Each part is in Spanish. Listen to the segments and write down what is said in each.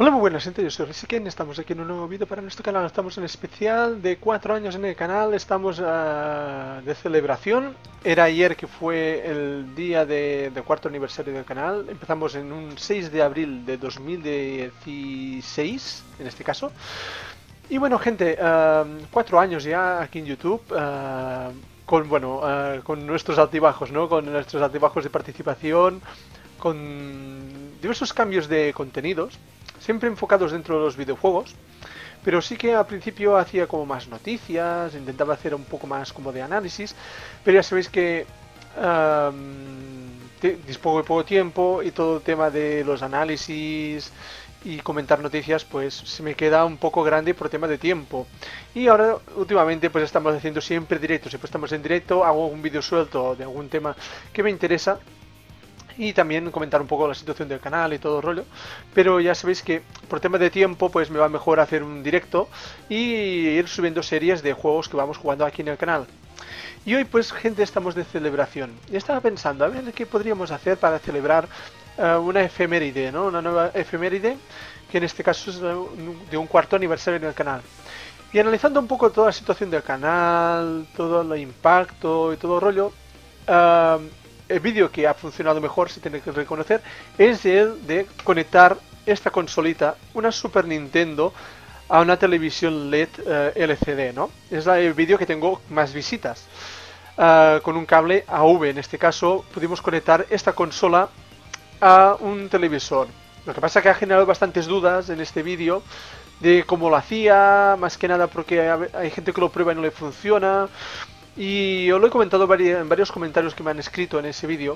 Hola, muy buenas gente, yo soy Risiken, estamos aquí en un nuevo vídeo para nuestro canal. Estamos en especial de 4 años en el canal, estamos de celebración. Era ayer que fue el día de cuarto aniversario del canal. Empezamos en un 6 de abril de 2016, en este caso. Y bueno gente, 4 años ya aquí en YouTube, con bueno, con nuestros altibajos, ¿no? Con nuestros altibajos de participación, con diversos cambios de contenidos, siempre enfocados dentro de los videojuegos, pero sí que al principio hacía como más noticias, intentaba hacer un poco más como de análisis, pero ya sabéis que dispongo de poco tiempo y todo el tema de los análisis y comentar noticias pues se me queda un poco grande por tema de tiempo. Y ahora últimamente pues estamos haciendo siempre directos, siempre estamos en directo, hago un vídeo suelto de algún tema que me interesa y también comentar un poco la situación del canal y todo el rollo, pero ya sabéis que por tema de tiempo pues me va mejor hacer un directo y ir subiendo series de juegos que vamos jugando aquí en el canal. Y hoy pues gente estamos de celebración y estaba pensando a ver qué podríamos hacer para celebrar una efeméride, ¿no? Una nueva efeméride que en este caso es de un cuarto aniversario en el canal. Y analizando un poco toda la situación del canal, todo el impacto y todo el rollo, el vídeo que ha funcionado mejor, se tiene que reconocer, es el de conectar esta consolita, una Super Nintendo, a una televisión LED LCD, ¿no? Es el vídeo que tengo más visitas. Con un cable AV, en este caso, pudimos conectar esta consola a un televisor. Lo que pasa es que ha generado bastantes dudas en este vídeo de cómo lo hacía, más que nada porque hay gente que lo prueba y no le funciona. Y yo lo he comentado en varios comentarios que me han escrito en ese vídeo,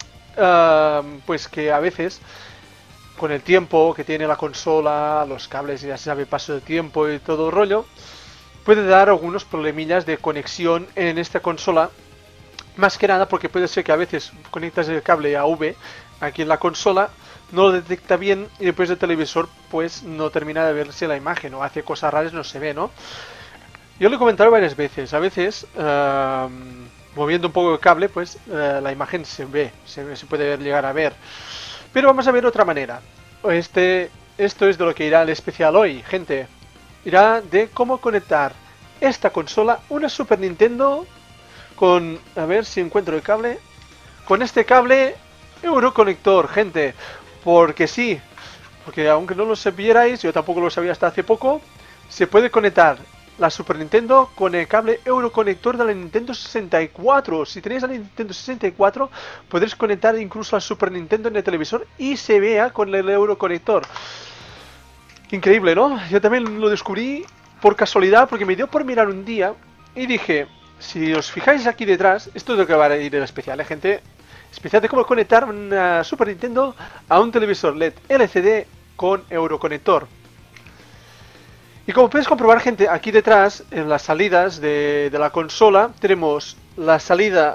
pues que a veces con el tiempo que tiene la consola, los cables, ya se sabe, paso de tiempo y todo el rollo, puede dar algunos problemillas de conexión en esta consola. Más que nada porque puede ser que a veces conectas el cable AV aquí en la consola, no lo detecta bien y después del televisor pues no termina de verse la imagen o hace cosas raras, no se ve, ¿no? Yo lo he comentado varias veces, a veces moviendo un poco el cable pues la imagen se ve, se puede llegar a ver. Pero vamos a ver otra manera. Esto es de lo que irá el especial hoy, gente. Irá de cómo conectar esta consola, una Super Nintendo, con, a ver si encuentro el cable, con este cable Euroconector, gente. Porque sí, porque aunque no lo supierais, yo tampoco lo sabía hasta hace poco, se puede conectar la Super Nintendo con el cable Euroconector de la Nintendo 64. Si tenéis la Nintendo 64, podréis conectar incluso la Super Nintendo en el televisor y se vea con el Euroconector. Increíble, ¿no? Yo también lo descubrí por casualidad, porque me dio por mirar un día y dije, si os fijáis aquí detrás, esto es lo que va a ir el especial, ¿eh, gente? Especial de cómo conectar una Super Nintendo a un televisor LED LCD con Euroconector. Y como podéis comprobar, gente, aquí detrás, en las salidas de la consola, tenemos la salida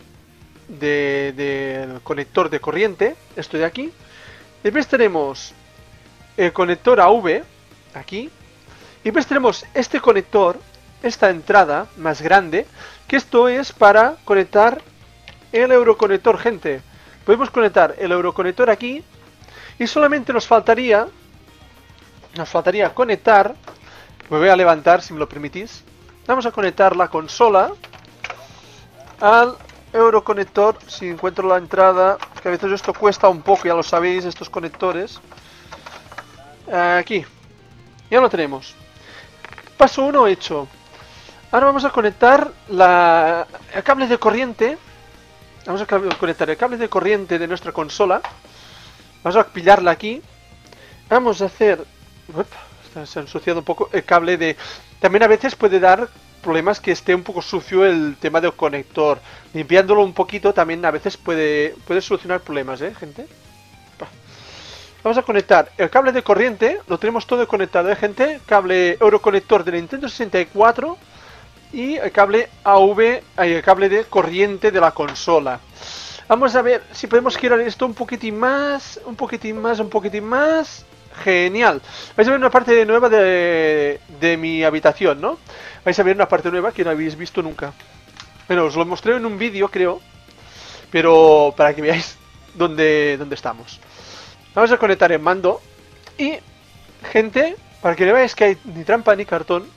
del conector de corriente, esto de aquí. Después tenemos el conector AV, aquí. Y después tenemos este conector, esta entrada más grande, que esto es para conectar el Euroconector, gente. Podemos conectar el Euroconector aquí y solamente nos faltaría conectar. Me voy a levantar, si me lo permitís. Vamos a conectar la consola al Euroconector. Si encuentro la entrada, que a veces esto cuesta un poco, ya lo sabéis, estos conectores. Aquí. Ya lo tenemos. Paso 1 hecho. Ahora vamos a conectar el cable de corriente. Vamos a conectar el cable de corriente de nuestra consola. Vamos a pillarla aquí. Vamos a hacer... se ha ensuciado un poco el cable de... También a veces puede dar problemas que esté un poco sucio el tema del conector. Limpiándolo un poquito también a veces puede solucionar problemas, gente. Vamos a conectar el cable de corriente. Lo tenemos todo conectado, gente. Cable Euroconector de Nintendo 64 y el cable AV, el cable de corriente de la consola. Vamos a ver si podemos girar esto un poquitín más, un poquitín más, un poquitín más. Genial. Vais a ver una parte nueva de mi habitación, ¿no? Vais a ver una parte nueva que no habéis visto nunca. Bueno, os lo mostré en un vídeo, creo. Pero para que veáis dónde estamos. Vamos a conectar el mando. Y gente, para que no veáis que hay ni trampa ni cartón,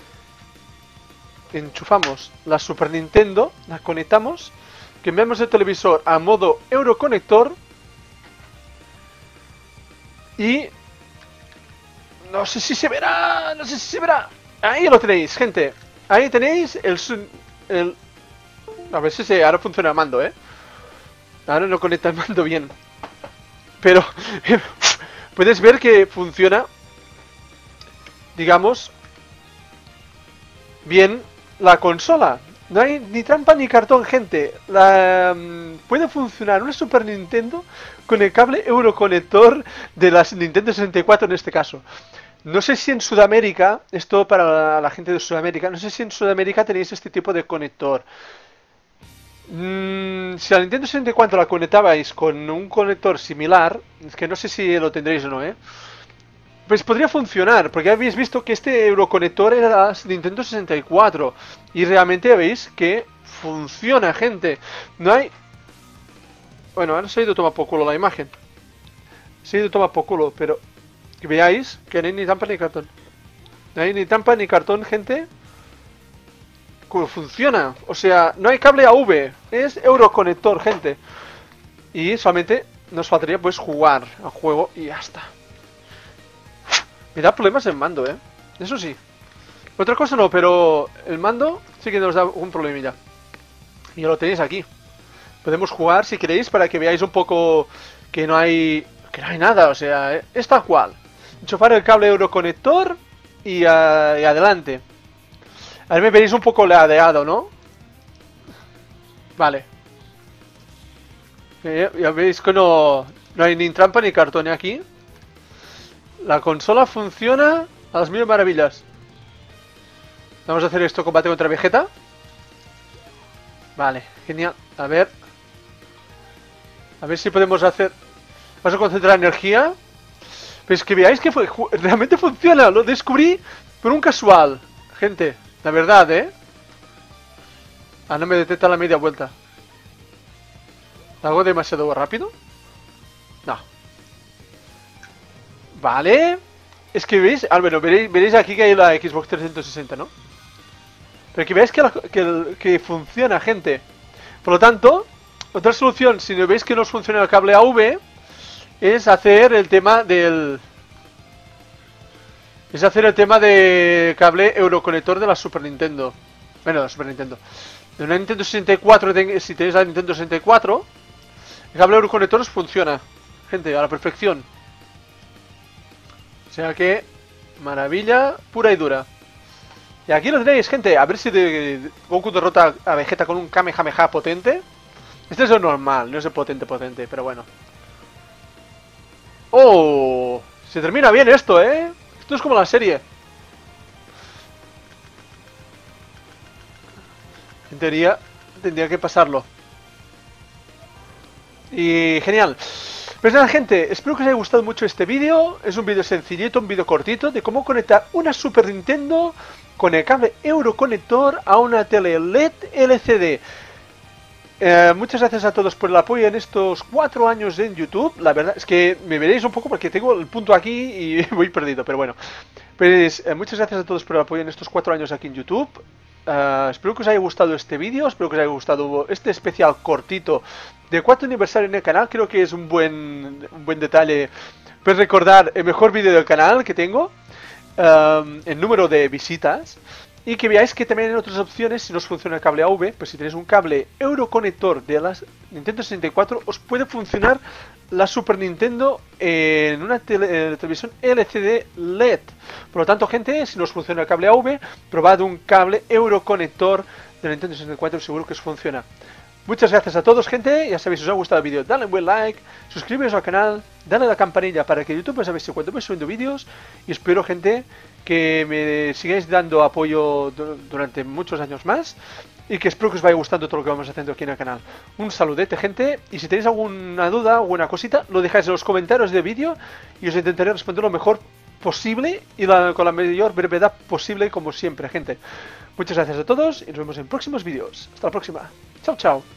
enchufamos la Super Nintendo, la conectamos, cambiamos el televisor a modo Euroconector y no sé si se verá, no sé si se verá. Ahí lo tenéis, gente. Ahí tenéis el a ver si ahora funciona el mando, Ahora no conecta el mando bien. Pero puedes ver que funciona, digamos, bien la consola. No hay ni trampa ni cartón, gente. Puede funcionar una Super Nintendo con el cable Euroconector de la Nintendo 64 en este caso. No sé si en Sudamérica, esto para la gente de Sudamérica, no sé si en Sudamérica tenéis este tipo de conector. Si la Nintendo 64 la conectabais con un conector similar, es que no sé si lo tendréis o no, pues podría funcionar, porque habéis visto que este Euroconector era la Nintendo 64 y realmente veis que funciona, gente. No hay... Bueno, ahora se ha ido a tomar por culo la imagen. Se ha ido a tomar por culo, pero que veáis que no hay ni trampa ni cartón. No hay ni trampa ni cartón, gente. Funciona, o sea, no hay cable AV, es Euroconector, gente. Y solamente nos faltaría pues jugar al juego y ya está. Me da problemas el mando, eso sí. Otra cosa no, pero el mando sí que nos da un problemilla. Y lo tenéis aquí. Podemos jugar si queréis para que veáis un poco que no hay nada, o sea, es tal cual. Enchufar el cable Euroconector y adelante. A ver, me veréis un poco ladeado, ¿no? Vale. Ya veis que no hay ni trampa ni cartón aquí. La consola funciona a las mil maravillas. Vamos a hacer esto, combate contra Vegeta. Vale, genial. A ver si podemos hacer... Vamos a concentrar energía. Pues que veáis que realmente funciona. Lo descubrí por un casual, gente. La verdad, Ah, no me detecta la media vuelta. ¿Lo hago demasiado rápido? No. Vale. Es que veis... bueno, veréis aquí que hay la Xbox 360, ¿no? Pero que veáis que funciona, gente. Por lo tanto, otra solución, si no veis que no os funciona el cable AV, es hacer el tema del... Es hacer el tema de cable Euroconector de la Super Nintendo. Bueno, de la Super Nintendo. De una Nintendo 64, si tenéis la Nintendo 64, el cable Euroconector os funciona, gente, a la perfección. O sea que, maravilla pura y dura. Y aquí lo tenéis, gente. A ver si Goku derrota a Vegeta con un Kamehameha potente. Este es lo normal, no es el potente, pero bueno. ¡Oh! Se termina bien esto, Esto es como la serie. En teoría, tendría que pasarlo. Y genial. Pues nada, gente, espero que os haya gustado mucho este vídeo. Es un vídeo sencillito, un vídeo cortito de cómo conectar una Super Nintendo con el cable Euroconector a una tele LED LCD. Muchas gracias a todos por el apoyo en estos 4 años en YouTube. La verdad es que me veréis un poco porque tengo el punto aquí y voy perdido, pero bueno. Pues muchas gracias a todos por el apoyo en estos 4 años aquí en YouTube. Espero que os haya gustado este vídeo, espero que os haya gustado este especial cortito de 4 aniversario en el canal. Creo que es un buen detalle pues recordar el mejor vídeo del canal que tengo, el número de visitas. Y que veáis que también hay otras opciones si no os funciona el cable AV, pues si tenéis un cable Euroconector de la Nintendo 64, os puede funcionar la Super Nintendo en una televisión LCD LED. Por lo tanto, gente, si no os funciona el cable AV, probad un cable Euroconector de la Nintendo 64, seguro que os funciona. Muchas gracias a todos, gente. Ya sabéis, si os ha gustado el vídeo, dale un buen like, suscribiros al canal, dale a la campanilla para que YouTube os avise cuando voy subiendo vídeos. Y espero, gente, que me sigáis dando apoyo durante muchos años más. Y que espero que os vaya gustando todo lo que vamos haciendo aquí en el canal. Un saludete, gente. Y si tenéis alguna duda, alguna cosita, lo dejáis en los comentarios del vídeo y os intentaré responder lo mejor posible y con la mayor brevedad posible, como siempre, gente. Muchas gracias a todos y nos vemos en próximos vídeos. Hasta la próxima. Chao, chao.